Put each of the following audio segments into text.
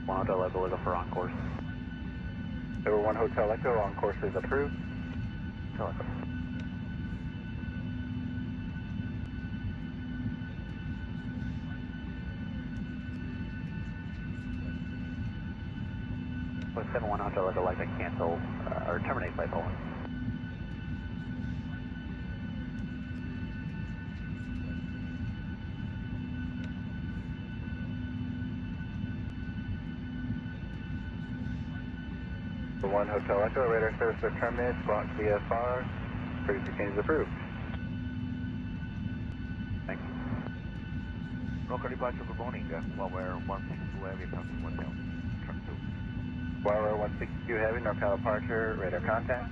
1 Hotel Echo, looking for on course. Number 1 Hotel Echo, on course is approved. Hotel Echo. With 71 Hotel Echo, like to cancel or terminate flight hold. Number 1 Hotel Echo, radar service for terminus, block VFR, frequency change is approved. Thanks. Local departure, good morning. Huawei 162 Heavy, passing 1 down. Track 2. Huawei 162 Heavy, NorCal departure, radar contact.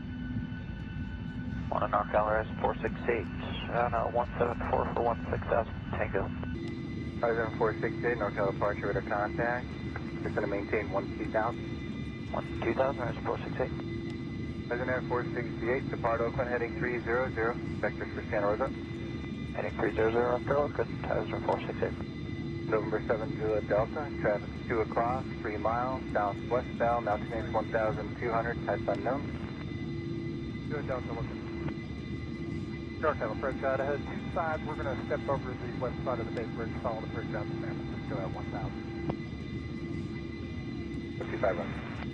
1 on NorCal RS 468, no, 174 for 16,000, Tango. 468, NorCal departure, radar contact. Just going to maintain 12000. 12000 RS 468. President 468, depart Oakland, heading 300, vectors for Santa Rosa. Heading 300 after Oakland, Tizer 468. November 7 Juliet Delta, traffic 2 o'clock, 3 miles, southwestbound, altitude 1,200, type unknown. Juliet Delta, looking. NorCal approach out ahead 25. We're going to step over the west side of the Bay Bridge, follow the bridge out to San Francisco at 1,000. 55 run.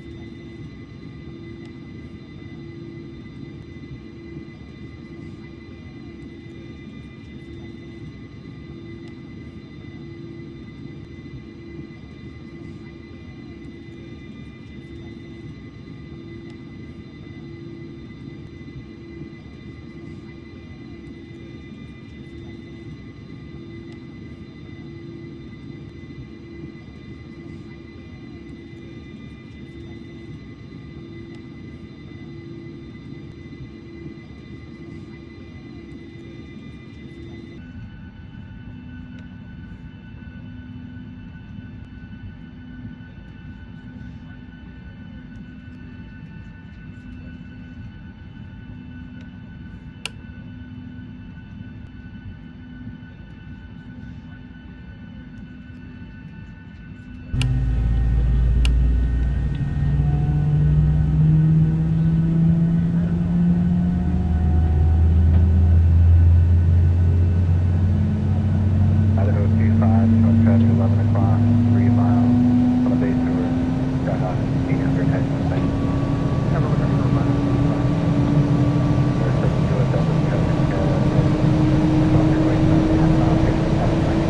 Idaho 25, showing traffic 11 o'clock, 3 miles, on the base tour, got on 800, heading to the Never looking for a run. Number 7 Juliet Delta, traffic, on your way, half mile, half a mile.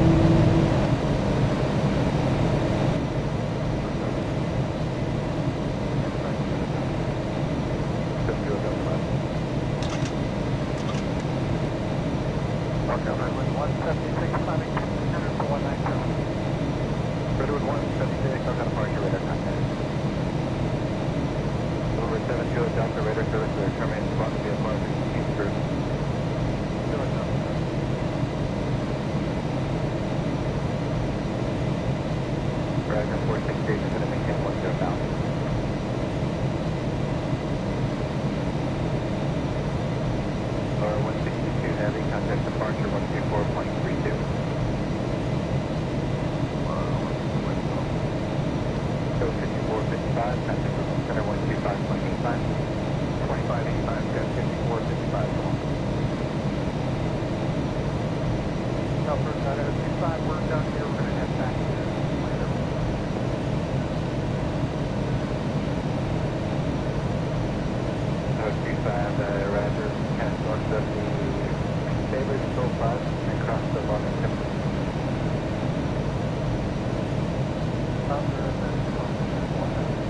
NorCal Redwood 176, climbing 200 for 197. Redwood 176, NorCal departure, radar contact. Number 7 Juliet Delta, radar service for terminus, block VFR, frequency change approved. Juliet Delta. Verizon 468 is going to maintain 10,000. Or 162 Heavy, contact departure 124.32. So 5455, contact Brooklyn Center 125.85. 2585, got 5455. Delta out ahead 25. We're done here. We're going to head back to Atlanta. Node 25, Roger, kind of north of the Baylor Control Plaza and across the London Temple. Delta and then closing at 1,000.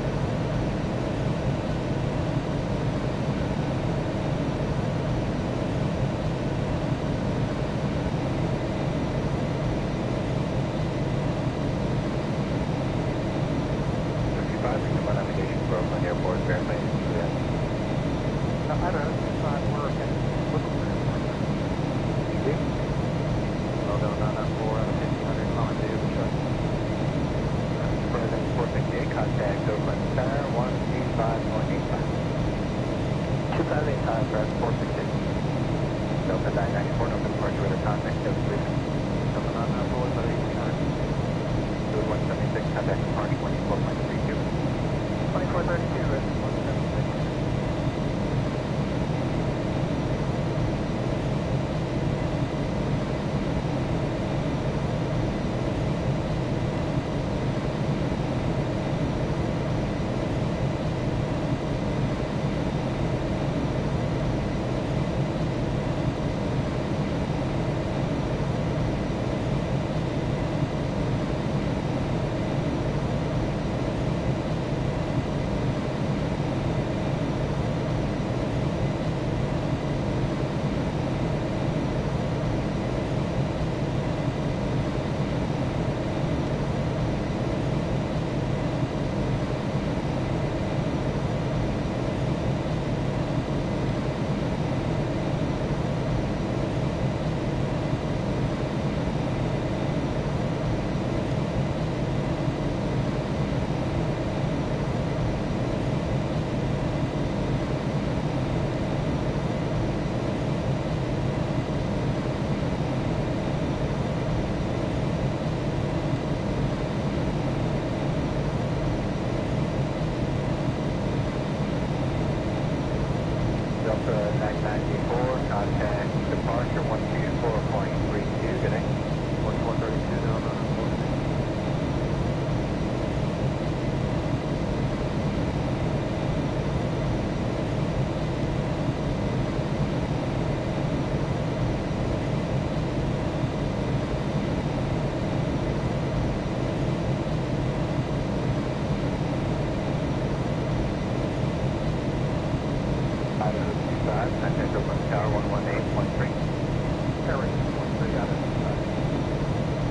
Navigation for Oakland Airport, verify it. Idaho 25. We're heading to Liverpool Airport. Easy. Well done, 994 out of 1500, calling to the truck. President 468, contact Oakland Center 125.85. 2585 RS 468. Delta 994, no departure radar contact, 7 Delta 994 is at 1800. Code 176, contact departure 124.32. 2432 at 1762. Delta 994, contact departure 124.32. Good day. 2432, no, closing in. Idaho 25, contact Oakland Tower 118.3. Airway 613 out of 25.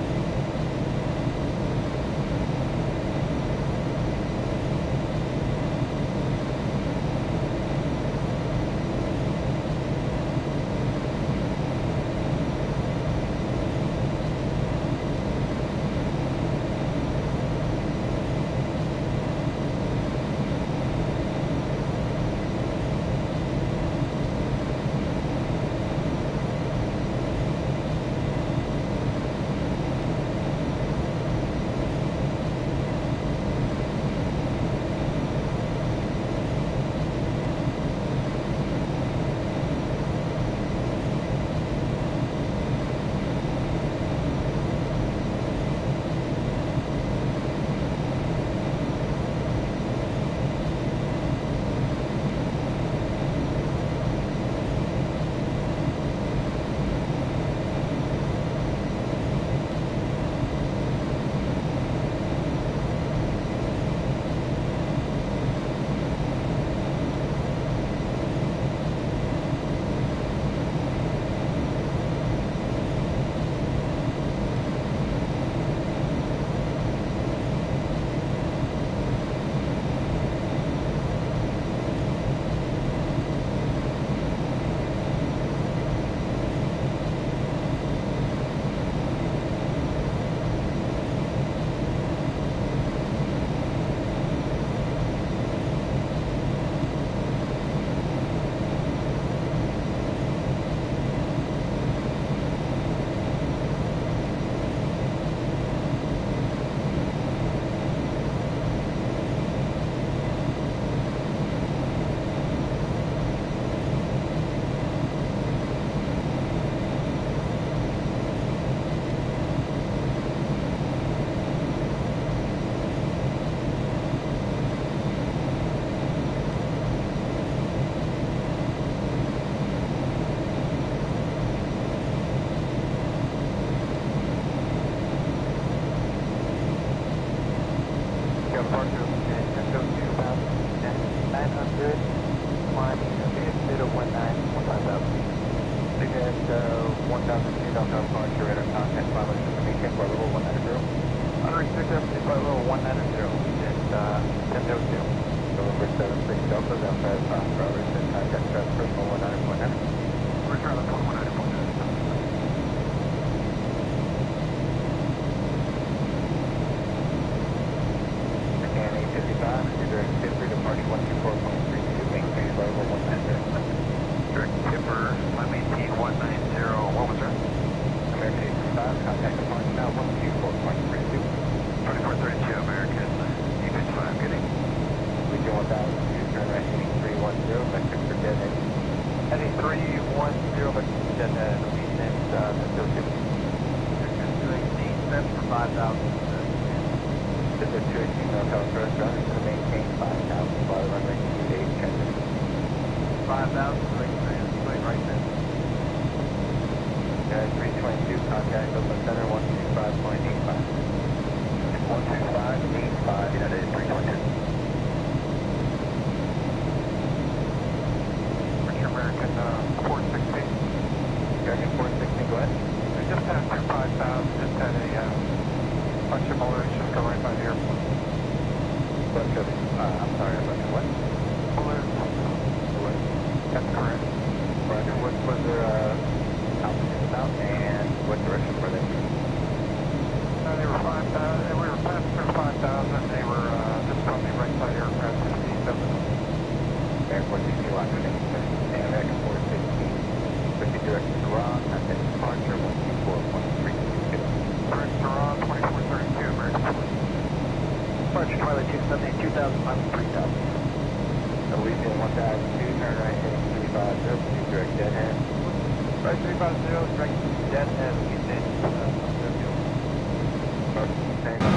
Departure and go to about 900, climbing a bit of 1,000 feet. Leave at 1,000 feet off our departure radar contact pilot system maintain for level 190. Unrestricted flight level 190, at 1002. November 76 Delta, outside of Broward, contact personal 190.9. We're trying to 190.9. And 855, direct Tipper, departure 124.32, maintain level 190. Direct Tipper, I maintain 190, what was that? American 835, contact departure now 124.32. 2432. This is 218 North Tower Approach, running to maintain 5,000 while runway 28 transit. 5,000, right there. 322, contact Oakland Center, 125.85. 125.85, United 322. Richard American 416. American 416, go ahead. We just passed through 5,000, just had a bunch of balloons just go right by the airport. Bunch of, I'm sorry, a bunch of what? Balloons. Balloons. That's correct. Roger, what was their altitude about and what direction were they? They were 5,000, we were passing through 5,000, they were just on the right side aircraft, just east of us. Airport DC Locker and American 416. Proceed direct to Iran, contact departure 124.322. Direct to Iran, 2432, American 4. Departure Twilight 278, 2,000, miles 3,000. Elysium 1002, turn right heading 350, proceed direct deadhead. Right 350, direct deadhead, Elysium 1002. Same